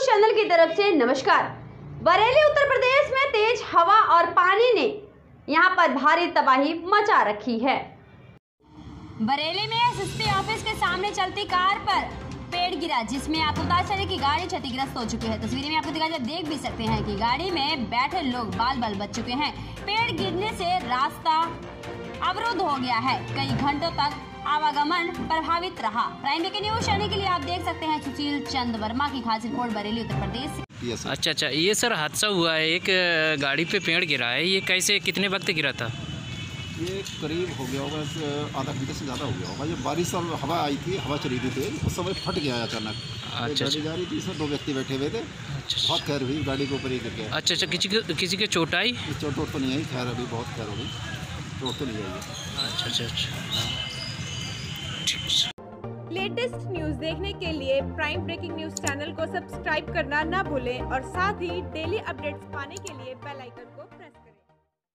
Channel की तरफ से नमस्कार। बरेली उत्तर प्रदेश में तेज हवा और पानी ने यहां पर भारी तबाही मचा रखी है। बरेली में एसएसपी ऑफिस के सामने चलती कार पर पेड़ गिरा, जिसमें आपको पता चले कि गाड़ी क्षतिग्रस्त हो चुकी है। तस्वीरें में आपको दिखाई देख भी सकते हैं कि गाड़ी में बैठे लोग बाल बाल बच चुके हैं। पेड़ गिरने से रास्ता अवरुद्ध हो गया है। कई घंटों तक आवागमन प्रभावित रहा। प्राइम ब्रेकिंग न्यूज चैनल के लिए आप देख सकते हैं सुशील चंद वर्मा की खास रिपोर्ट बरेली उत्तर प्रदेश से। अच्छा, ये सर हादसा हुआ है, एक गाड़ी पे पेड़ गिरा है। ये कैसे, कितने वक्त गिरा था? ये करीब हो गया होगा, आधा घंटे से ज़्यादा हो गया होगा। जब बारिश और हवा आई थी, हवा चली थी तेज, उस समय फट गया अचानक। अच्छा, गाड़ी जा रही थी, इसमें 2 व्यक्ति बैठे हुए थे। बहुत खैर हुई, गाड़ी के ऊपर ही गिर गया। अच्छा, किसी के चोट आई? चोट तो नहीं आई, खैर अभी बहुत खैर हो गई, चोट तो नहीं आई। अच्छा। लेटेस्ट न्यूज देखने के लिए प्राइम ब्रेकिंग न्यूज चैनल को सब्सक्राइब करना ना भूलें और साथ ही डेली अपडेट्स पाने के लिए बेल आइकन को प्रेस करें।